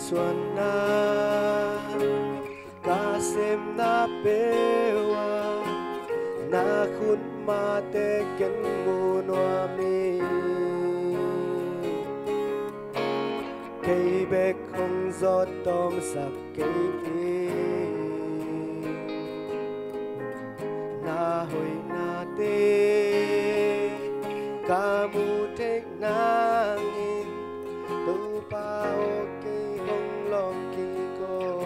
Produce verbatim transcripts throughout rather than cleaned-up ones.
xuân na ca xem na pewa na khun ma te ken mu noa mi cây bê không gió tôm sạc cây đi na hồi na tê ca mu thế na nghìn tu bao cây không lo kỳ cô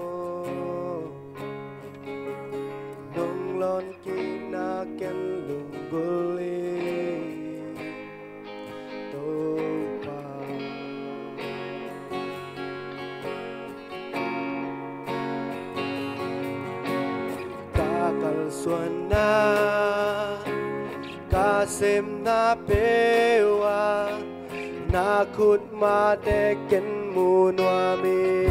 nông lon kỳ na ken lung guli tu bao ca kal xuân na ca xem na pewa na khut ma te ken mu noa mi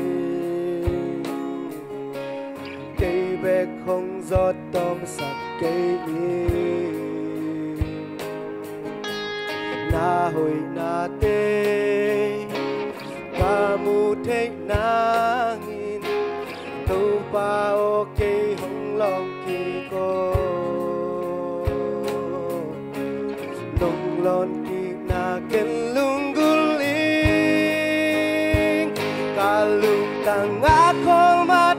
cây bê không gió tôm sạc cây đi na hồi na tê ca mu thế na nghìn tu bao cây hồng lòng kỳ cô nông lon kỳ na ken lung guling kalung tang akol mat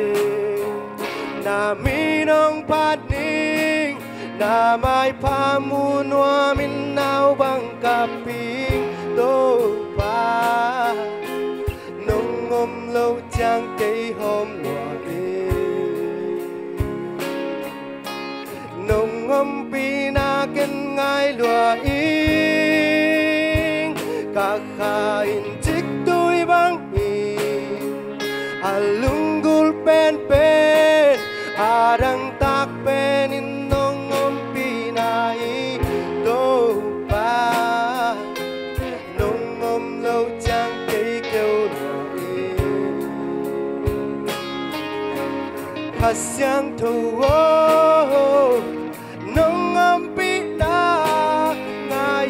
na minong padning na may pamunwa minaw bang kaping do pa nung ngom lâu chang cây hôm lúa đi nung ngom pina ken ngai lúa in cả khain chích tôi bang in alunggul pen pen adang tak penin nong ngom pinai do pa nong ngom lâu chang cây kêu nổi khát sang thu nong ngom pina ngai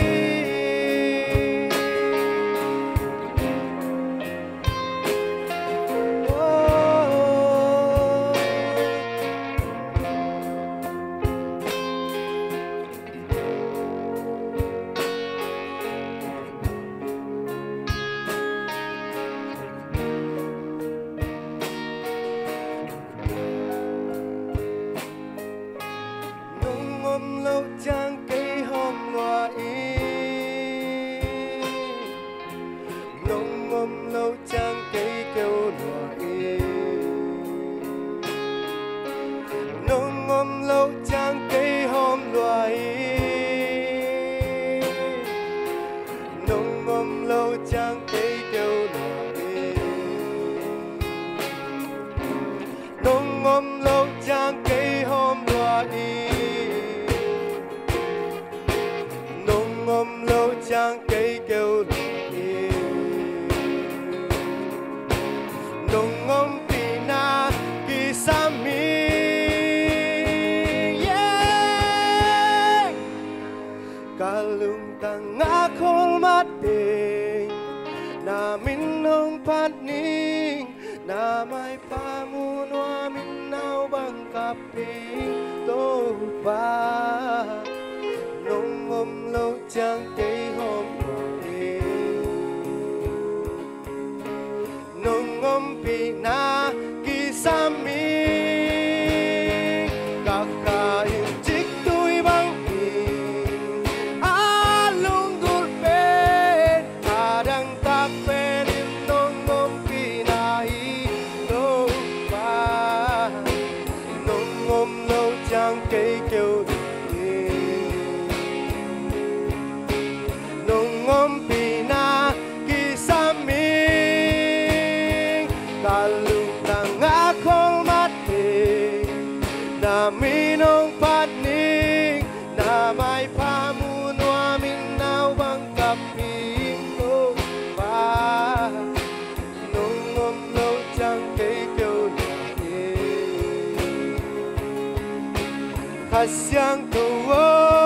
lâu chang cây hôm loa ý nông ngom lâu chang cây kêu loa ý nông ngom lâu chang cây hôm loa ý nông ngom lâu chang cây kêu loa ý nông ngom lâu chang cây hôm loa ý ngom lâu chang cây kêu đi nông ngom pina kỳ sa mi kalung tang akol mati na minong patning na may pamunwa minaw bang kaping to pa nông ngom lâu chang cây hôm đi nông ngom pina kỳ sa mi cả khain chích tôi bang in alunggul pen adang tak penin nông ngom pina do pa nông ngom lâu chang cây kêu ngom pina kỳ sa mi kalung tang akol mati na minong patning na may pamunwa minaw bang kaping do pa nung ngom lâu chang cây kêu đi khát sang thu